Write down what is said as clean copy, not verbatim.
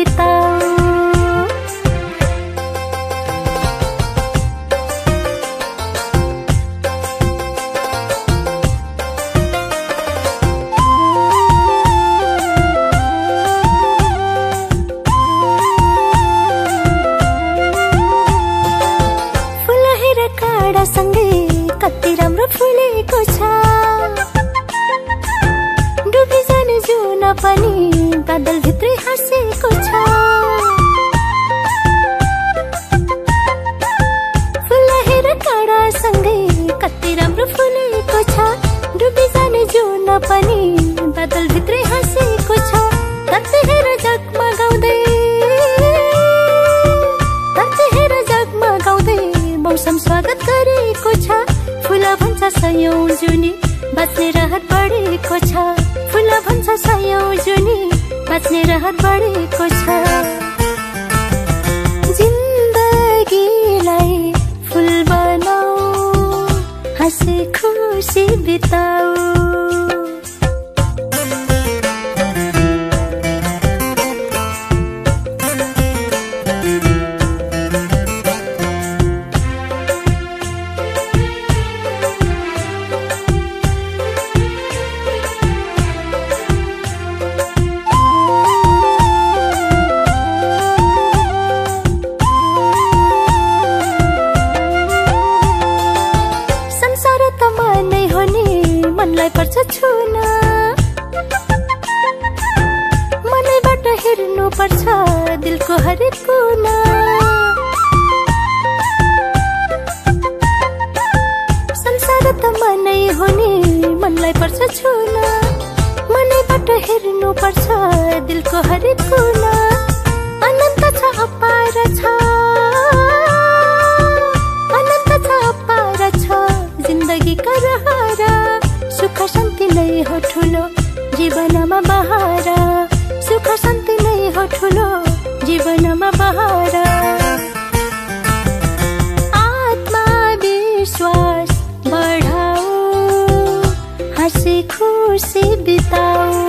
बिताऊ। सँगै कति राम्रो फुलेको छ, डुबी जाने जुन पनि बादल भित्रै हाँसेको छ। फुल हेर काँडा सँगै कति राम्रो फुलेको छ, डुबी जाने जुन पनि बादल भित्रै हाँसेको छ। धरती हेर जगमगाउँदै, धरती हेर जगमगाउँदै मौसम स्वागत गरेको छ। फुल भन्छ सयौं जुनी बाँच्ने रहर बढेको छ, फुल भन्छ सयौं जुनी बाँच्ने रहर बढेको छ। जिन्दगीलाई फुल बनाऊ, हाँसी खुसी बिताऊ। मनलाई पर्छ छुन, मनैबाट हेर्नु पर्छ दिलको हरेक कुना। संसार त मनै हो नि, मनलाई पर्छ छुन, मनैबाट हेर्नु पर्छ दिलको हरेक कुना। अनन्त छ अपार छ, अनन्त छ अपार छ जिन्दगीका रहर। सुख शान्ति नै हो ठुलो जीवनमा बहार, सुख शान्ति नै हो ठुलो जीवनमा बहार। आत्मविश्वास बढाऊ, हाँसी खुसी बिताऊ।